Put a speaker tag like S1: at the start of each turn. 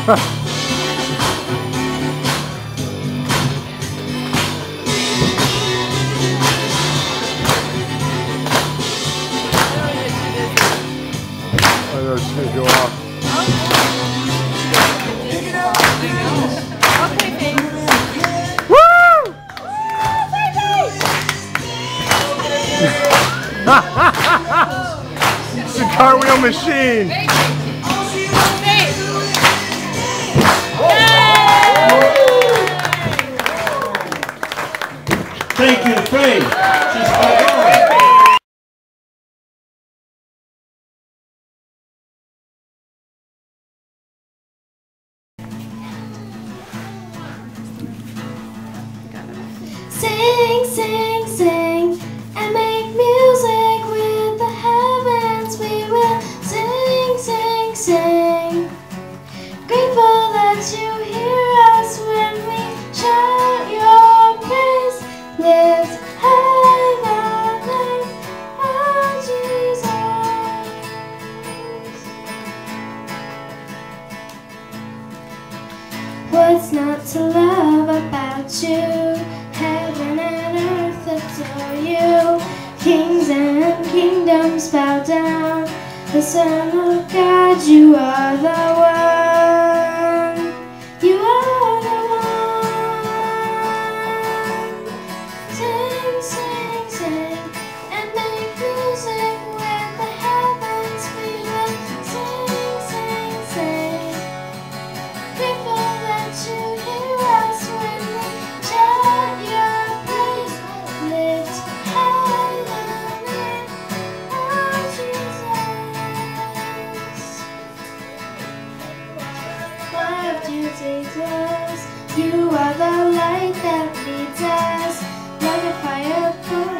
S1: It's gonna go off. Woo! It's a cartwheel machine.
S2: Thank you, Faith.
S3: Sing, sing, sing, and make music with the heavens. We will sing, sing, sing. Grateful that you hear us when we shout your praise. Lift high the name of Jesus. What's not to love about you? Heaven and earth adore you. Kings and kingdoms bow down. The Son of God, you are the one. You are the one. Sing, sing, sing, and make music with the heavens. We will sing, sing, sing. Grateful that you hear us when we shout your praise. Lift high the name of Jesus. Love you, Jesus. You are the light that leads us, like a fire.